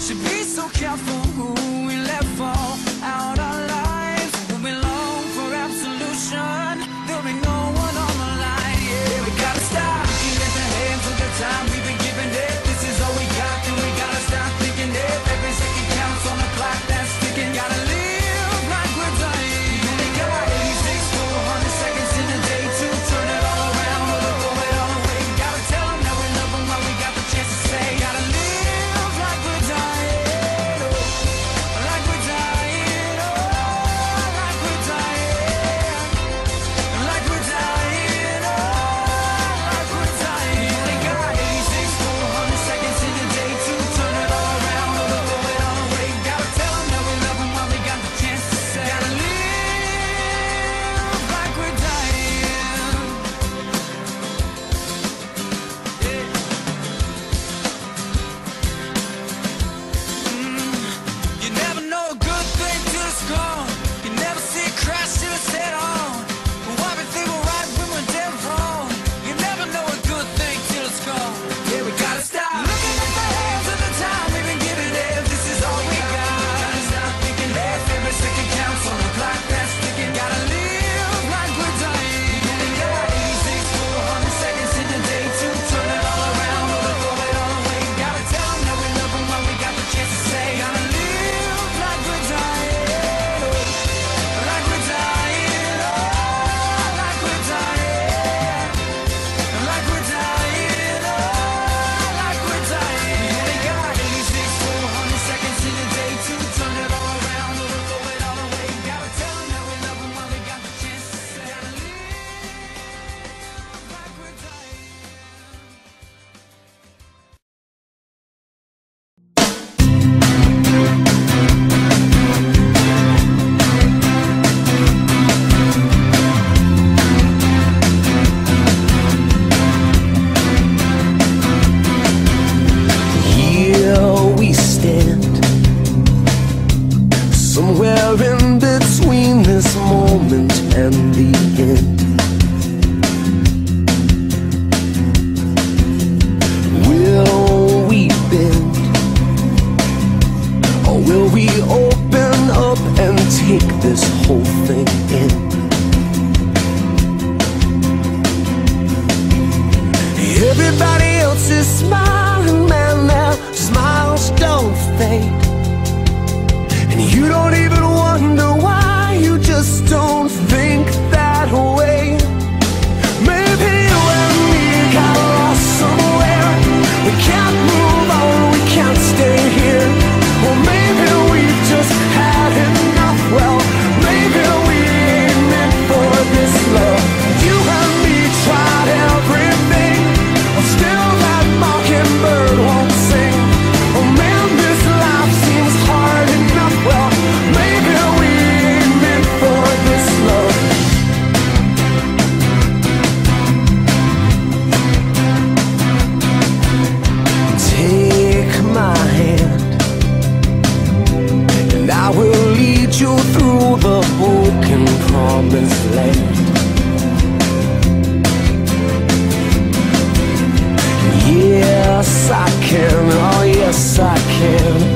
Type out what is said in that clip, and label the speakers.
Speaker 1: Should be so careful who we let fall out our lives. We'll be long for absolution. There'll be no one on the line. Yeah, we gotta stop looking at the hands of the time we've been giving it. This is all we got, and we gotta stop thinking it. Every second counts on the clock that's ticking. Gotta live like we're dying. We only got 86 to 100 seconds in a day to turn it all around or to throw it all away. Gotta tell them that we love them while we got the chance to say. Gotta live like we're dying, oh, like we're dying, oh, like we're dying, like we're dying, oh, like we're dying. We only got 86 to 100 seconds in a day to turn it all around or to throw it all away. Gotta tell them that we love them while we got the chance to say. Gotta live like we're dying. You never know a good thing till it's gone. You never see it crash till it's head on. Why we think we're right when we're dead wrong. You never know a good thing till it's gone. Yeah, we gotta stop looking at the hands of the time we've been giving it. This is all we got. Gotta stop thinking that every second counts on the clock that's ticking. Gotta live like we're dying. We only got 86 to 100 seconds in a day to turn it all around or to throw it all away. Gotta tell them that we love them while we got the chance to say. Gotta live like we're dying, oh, like we're dying, oh, like we're dying, like we're dying, oh, like we're dying. We only got 86 to 100 seconds in a day to turn it all around or to throw it all away. Gotta tell them that we love them while we got the chance to say. Gotta live like we're dying.
Speaker 2: Here we stand, somewhere in between this moment and the end. Will we bend, or will we open up and take this whole thing in? Everybody else is smiling, man, their smiles don't fade. And you don't even wonder why, you just don't think that way. Maybe when we got lost somewhere, we can't move on, we can't stay here. Or maybe we've just had enough, well, maybe we ain't meant for this love. You and me tried everything, still that mockingbird won't sing. Oh man, this life seems hard enough. Well, maybe we ain't meant for this love. Take my hand, and I will lead you through the broken promised land. Yes, I can, oh yes, I can.